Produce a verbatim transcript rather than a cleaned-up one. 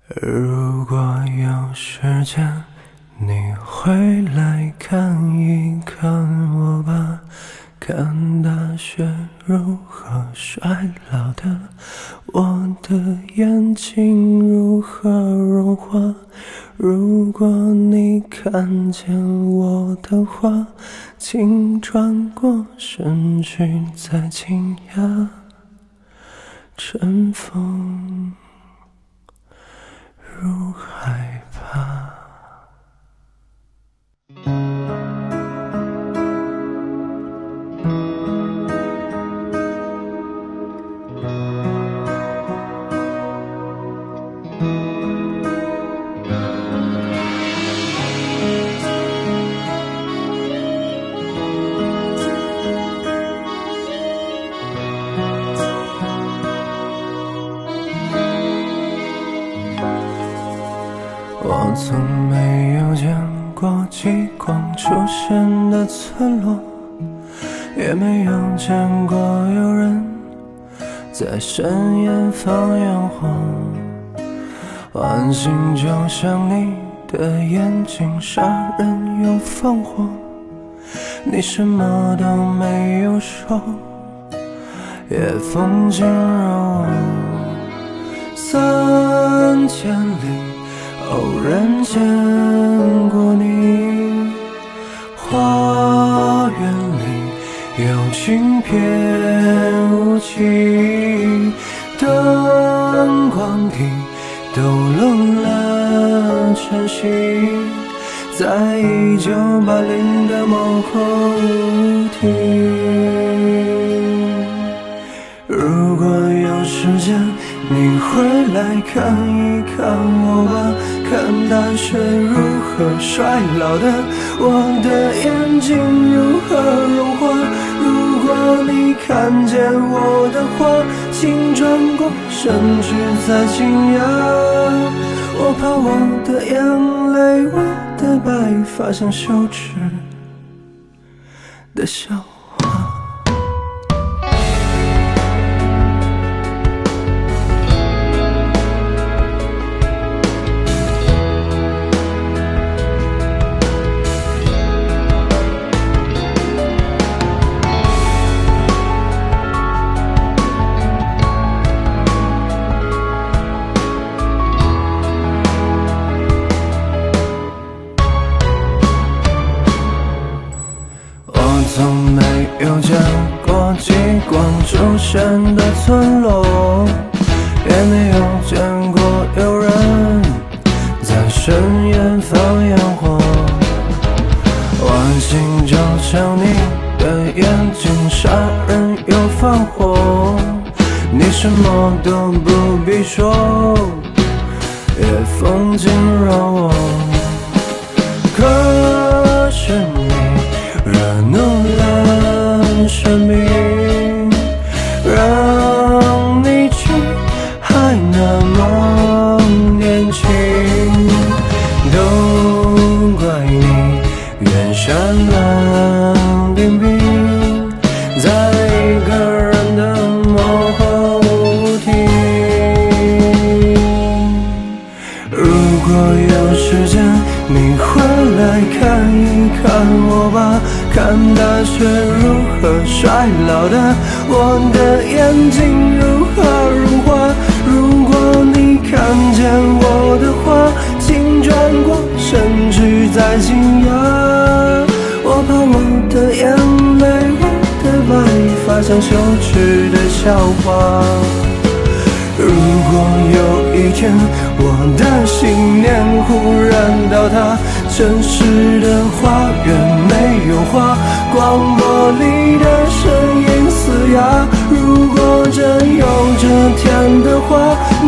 如果有时间，你回来看一看我吧，看大雪如何衰老的，我的眼睛如何融化。如果你看见我的话，请转过身去，再惊讶尘封如害怕。我从没有见过极光出现的村落，也没有见过有人在深夜放烟火。晚星就像你的眼睛，杀人又放火，你什么都没有说，也风景让我三千里偶然见过你，花园里有轻翩舞起，灯光里抖落了晨曦，在一九八零的某后庭。如果有时间，你回来看一看我吧，看大雪如何衰老的，我的眼睛如何融化。如果你看见我的话，请转过身去，再惊讶。我怕我的眼泪，我的白发像羞耻的笑话。从没有见过极光出现的村落，也没有见过有人在深夜放烟火。晚星就像你的眼睛，杀人又放火，你什么都不必说，也风景让我。可是你惹怒了生命，让你去还那么年轻，都怪你远山冷冰冰，在一个人的幕后庭。如果有时间，你回来看一看我吧，看大雪如何衰老的，我的眼睛如何融化。如果你看见我的话，请转过身去，再惊讶。我怕我的眼泪，我的白发像羞耻的笑话。如果有一天我的信念忽然倒塌，城市的花园没有花，广播里的声音嘶哑。如果真有这天的话，